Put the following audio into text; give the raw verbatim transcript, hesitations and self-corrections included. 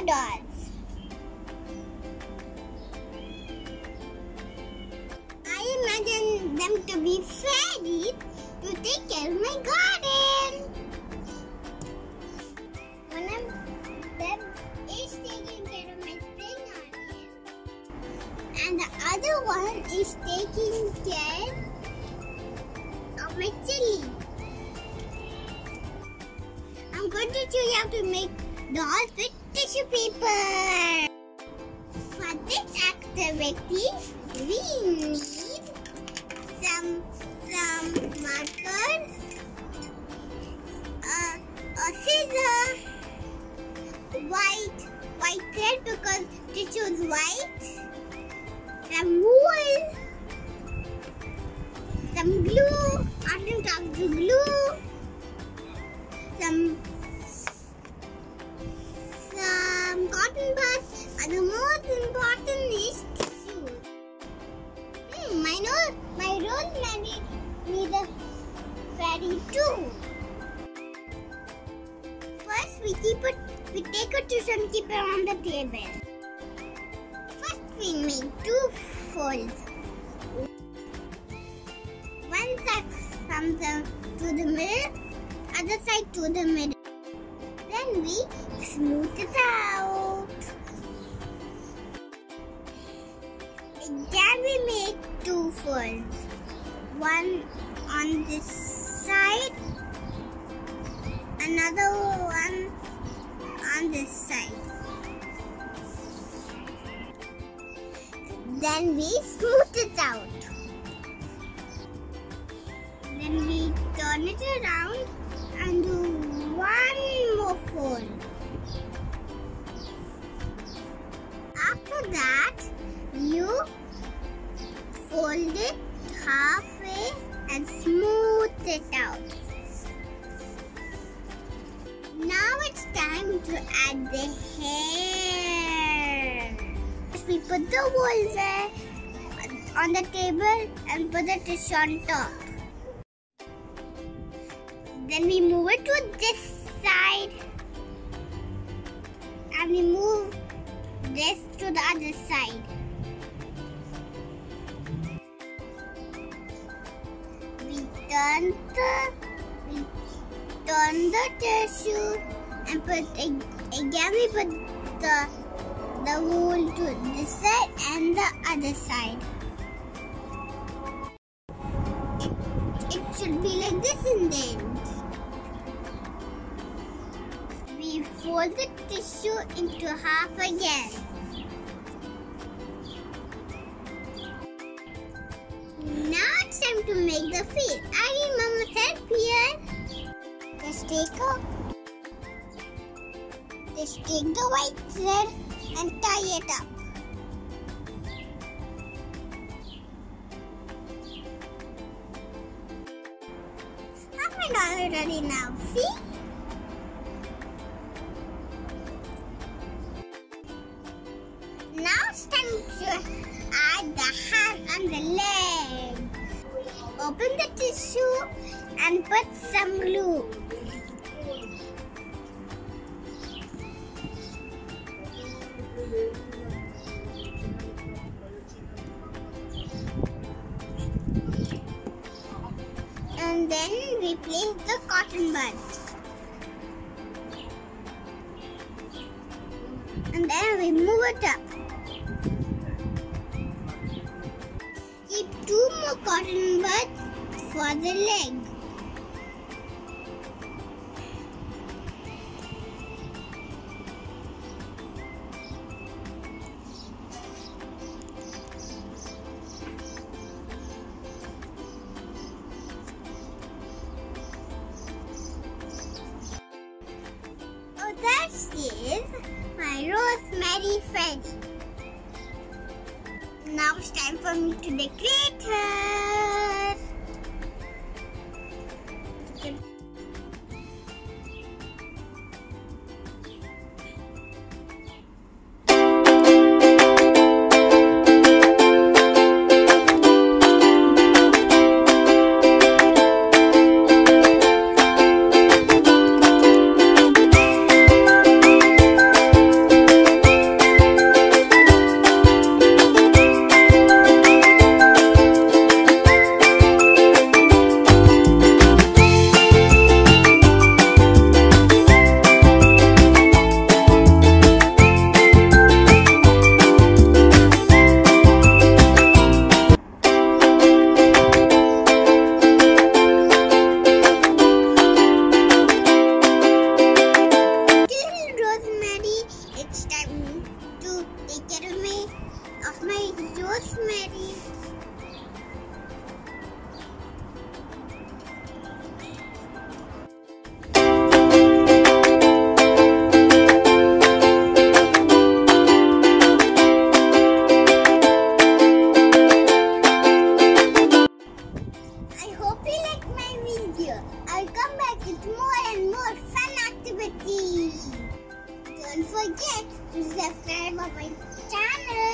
more dolls. I imagine them to be fairies to take care of my garden. One of them is taking care of my spring onion, and the other one is taking care of my chili. I'm going to show you how to make dolls with tissue paper. For this activity, we need some some markers, uh, a scissor, white white thread because tissue is white, some wool, some glue, cotton top to glue, some some cotton buds, and the most important is tissue. Hmm, my nose, my Rosemary needs a fairy too. First, we keep it. We take a tissue and keep it on the table. First, we make two folds. One side comes to the middle, other side to the middle. Then we smooth it out. Then we make two folds. One on this side, another one on this side. Then we smooth it out. Then we turn it around and do one more fold. After that, you fold it halfway and smooth it out. Now it's time to add the hair. We put the wool there on the table and put the tissue on top. Then we move it to this side and we move this to the other side. We turn the we turn the tissue and put again we put the the wool to this side and the other side. It, it should be like this in the end. We fold the tissue into half again. Now it's time to make the face. I need Mama's help here. Just take a, just take the white thread and tie it up. I've made all ready now. See? Now it's time to add the hand and the legs. Open the tissue and put some glue. And then we place the cotton buds. And then we move it up. Keep two more cotton buds for the leg. Oh, that is my Rosemary fairy. Now it's time for me to decorate her. to subscribe on my channel.